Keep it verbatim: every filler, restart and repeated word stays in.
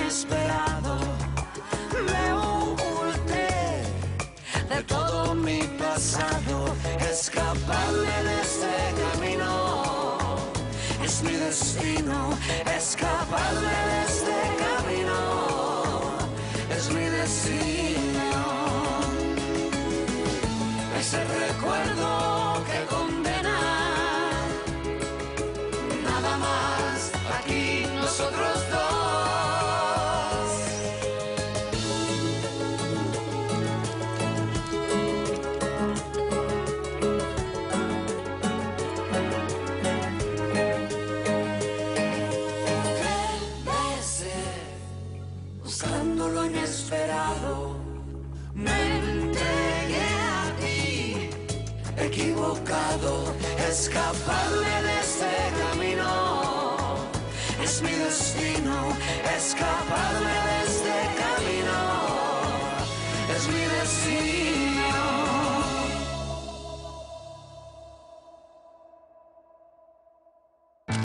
inesperado. Me oculté de todo mi pasado. Escaparme de este camino es mi destino. Escaparme de este camino es mi destino. Ese recuerdo que condena, nada más, aquí nosotros dos. Buscando lo inesperado, me entregué a ti, equivocado. Escaparme de este camino es mi destino. Escaparme